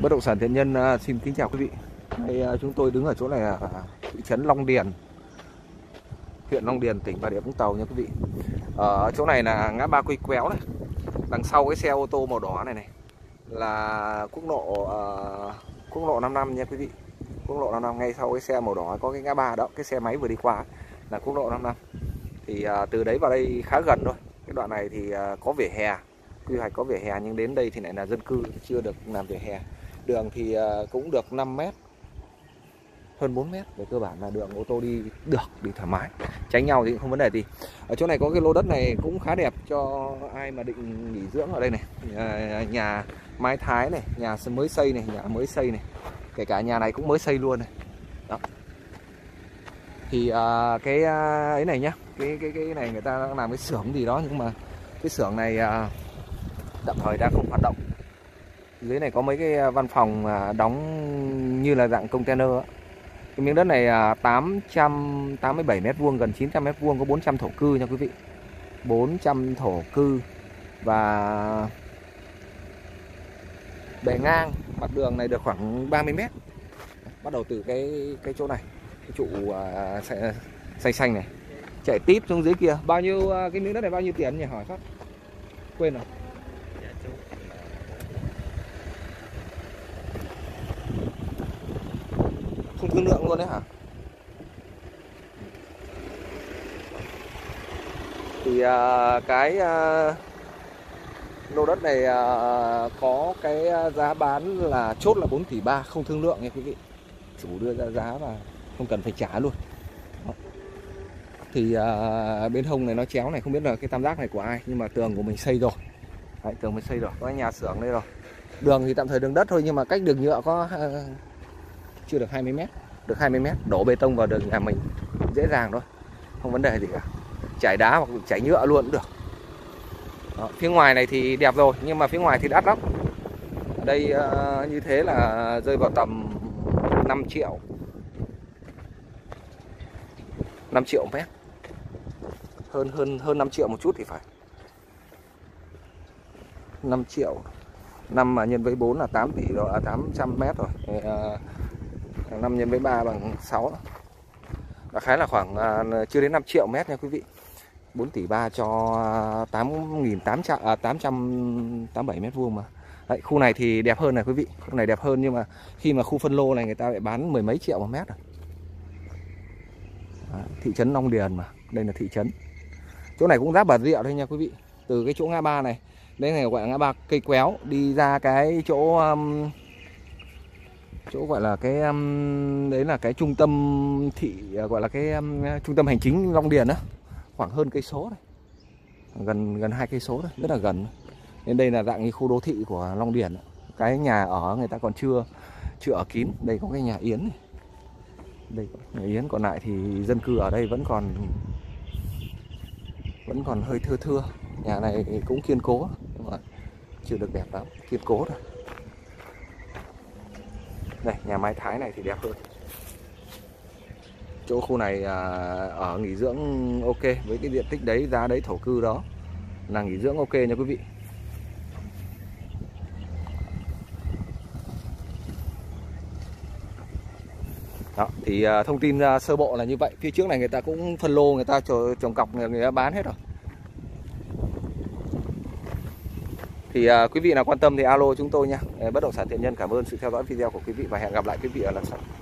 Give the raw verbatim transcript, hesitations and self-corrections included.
Bất động sản Thiện Nhân uh, xin kính chào quý vị. Đây, uh, chúng tôi đứng ở chỗ này là thị trấn Long Điền, huyện Long Điền, tỉnh Bà Rịa Vũng Tàu nha quý vị. Ở chỗ này là ngã ba Cây Quéo này. Đằng sau cái xe ô tô màu đỏ này này là quốc lộ uh, quốc lộ năm năm nha quý vị. Quốc lộ năm năm, ngay sau cái xe màu đỏ có cái ngã ba đó, cái xe máy vừa đi qua là quốc lộ năm năm. Thì uh, từ đấy vào đây khá gần thôi. Cái đoạn này thì uh, có vỉa hè, quy hoạch có vỉa hè, nhưng đến đây thì lại là dân cư, chưa được làm vỉa hè. Đường thì uh, cũng được năm mét, hơn bốn mét, về cơ bản là đường ô tô đi được, đi thoải mái, tránh nhau thì không vấn đề gì. Ở chỗ này có cái lô đất này cũng khá đẹp cho ai mà định nghỉ dưỡng ở đây này. À, nhà mái Thái này, nhà mới xây này, nhà mới xây này, kể cả nhà này cũng mới xây luôn này. Đó. Thì à, cái à, ấy này nhá, cái cái cái này người ta đang làm cái xưởng gì đó, nhưng mà cái xưởng này à, tạm thời đang không hoạt động. Dưới này có mấy cái văn phòng à, đóng như là dạng container á. Cái miếng đất này à, tám trăm tám mươi bảy mét vuông, gần chín trăm mét vuông, có bốn trăm thổ cư nha quý vị. bốn trăm thổ cư và bề ngang mặt đường này được khoảng ba mươi mét. Bắt đầu từ cái cái chỗ này, cái trụ à, xanh xanh này chạy tiếp xuống dưới kia. Bao nhiêu à, cái miếng đất này bao nhiêu tiền nhỉ, hỏi phát quên rồi. Không thương lượng luôn đấy hả? Thì uh, cái uh, lô đất này uh, có cái giá bán là chốt là bốn tỷ ba, không thương lượng nha quý vị. Chủ đưa ra giá và không cần phải trả luôn. Đó. Thì uh, bên hông này nó chéo này, không biết là cái tam giác này của ai, nhưng mà tường của mình xây rồi. Đấy, tường mình xây rồi, có cái nhà xưởng đây rồi. Đường thì tạm thời đường đất thôi, nhưng mà cách đường nhựa có uh, chưa được hai mươi mét. Được hai mươi mét, đổ bê tông vào đường nhà mình dễ dàng thôi, không vấn đề gì cả. Trải đá hoặc trải nhựa luôn cũng được. Đó, phía ngoài này thì đẹp rồi, nhưng mà phía ngoài thì đắt lắm. Ở đây uh, như thế là rơi vào tầm năm triệu, năm triệu mét, hơn hơn hơn năm triệu một chút thì phải. Năm triệu, năm mà nhân với bốn là tám tỷ rồi, à, tám trăm mét rồi. Uh, năm nhân với ba bằng sáu, và khá là khoảng à, chưa đến năm triệu mét nha quý vị. Bốn tỷ ba cho tám nghìn tám trăm à, tám trăm tám mươi bảy mét vuông mà. Đấy, khu này thì đẹp hơn này quý vị, khu này đẹp hơn, nhưng mà khi mà khu phân lô này người ta lại bán mười mấy triệu một mét rồi. Đấy, thị trấn Long Điền mà, đây là thị trấn. Chỗ này cũng giáp Bà Rịa thôi nha quý vị. Từ cái chỗ ngã ba này, đây này gọi là ngã ba Cây Quéo, đi ra cái chỗ um, chỗ gọi là cái um, đấy là cái trung tâm thị, gọi là cái um, trung tâm hành chính Long Điền đó, khoảng hơn cây số này, gần gần hai cây số đấy, rất là gần. Nên đây là dạng như khu đô thị của Long Điền. Cái nhà ở người ta còn chưa chưa ở kín. Đây có cái nhà Yến này, đây có nhà Yến, còn lại thì dân cư ở đây vẫn còn vẫn còn hơi thưa thưa. Nhà này cũng kiên cố, nhưng mà chưa được đẹp lắm, kiên cố thôi. Đây, nhà mái Thái này thì đẹp hơn. Chỗ khu này à, ở nghỉ dưỡng ok, với cái diện tích đấy, giá đấy, thổ cư đó là nghỉ dưỡng ok nha quý vị. Đó, thì à, thông tin à, sơ bộ là như vậy. Phía trước này người ta cũng phân lô, người ta trồng cọc, người ta bán hết rồi. Thì à, quý vị nào quan tâm thì alo chúng tôi nha. Bất động sản Thiện Nhân cảm ơn sự theo dõi video của quý vị và hẹn gặp lại quý vị ở lần sau.